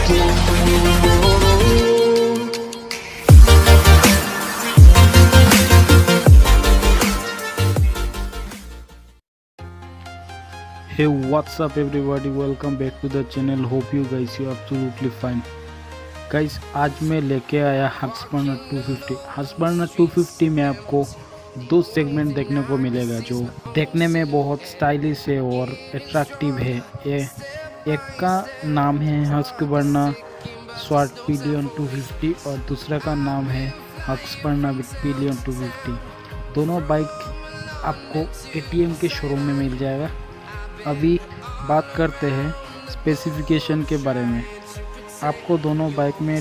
Hey, what's up everybody, welcome back to the channel. Hope you guys you absolutely fine. Guys, आज मैं लेके आया हस्कबर्नर 250। हस्कबर्नर 250 में आपको दो सेगमेंट देखने को मिलेगा जो देखने में बहुत स्टाइलिश है और अट्रैक्टिव है। ये एक का नाम है हस्कबर्नर स्वार्ट पिलियन 250 और दूसरा का नाम है हस्कबर्नर पिलियन 250। दोनों बाइक आपको ATM के शोरूम में मिल जाएगा। अभी बात करते हैं स्पेसिफिकेशन के बारे में। आपको दोनों बाइक में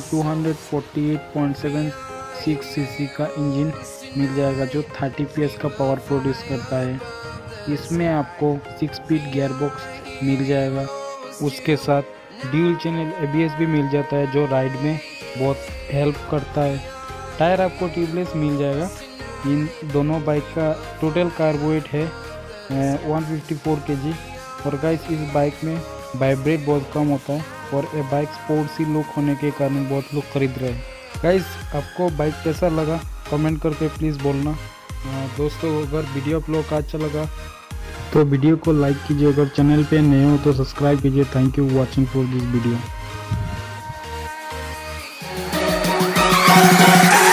248.76 सीसी का इंजन मिल जाएगा जो 30 PS का पावर प्रोड्यूस करता है। इसमें आपको 6 स्पीड गियर बॉक्स मिल जाएगा। उसके साथ ड्यूल चैनल ABS भी मिल जाता है जो राइड में बहुत हेल्प करता है। टायर आपको ट्यूबलेस मिल जाएगा। इन दोनों बाइक का टोटल कार्बो वेट है 154 kg। और गाइस, इस बाइक में वाइब्रेट बहुत कम होता है और ये बाइक स्पोर्ट्सी लुक होने के कारण बहुत लोग खरीद रहे हैं। गाइस, आपको बाइक कैसा लगा कमेंट करके प्लीज़ बोलना। दोस्तों, अगर वीडियो आप लोग का अच्छा लगा तो वीडियो को लाइक कीजिए। अगर चैनल पे नए हो तो सब्सक्राइब कीजिए। Thank you watching for this video.